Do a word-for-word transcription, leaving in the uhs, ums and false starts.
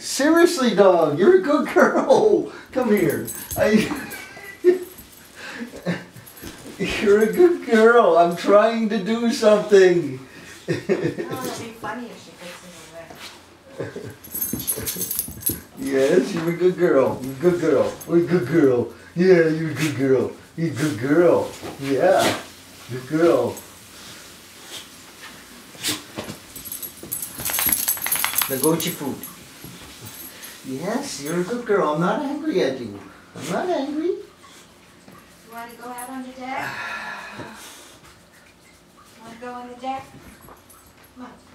Seriously, dog, you're a good girl. Come here. I, you're a good girl. I'm trying to do something. Oh, it'd be funny if she gets in the way. Yes, you're a good girl. You're a good girl. You're a good girl. Yeah, you're a good girl. You're a good girl. Yeah, good girl. Now go eat your food. Yes, you're a good girl. I'm not angry at you. I'm not angry. You want to go out on the deck? Want to go on the deck? Come on.